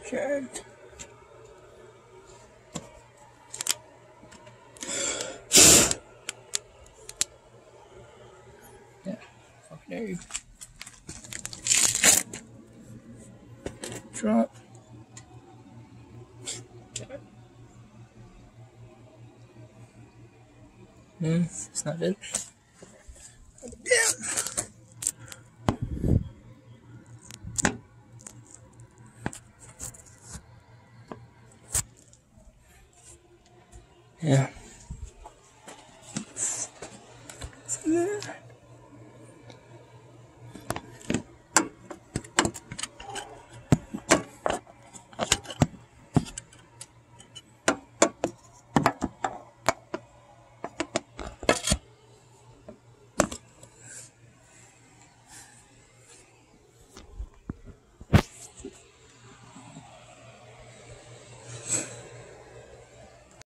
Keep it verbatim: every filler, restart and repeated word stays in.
Okay. Yeah, fucking A. Drop. Okay. Hmm, it's not it. Damn. Yeah. There.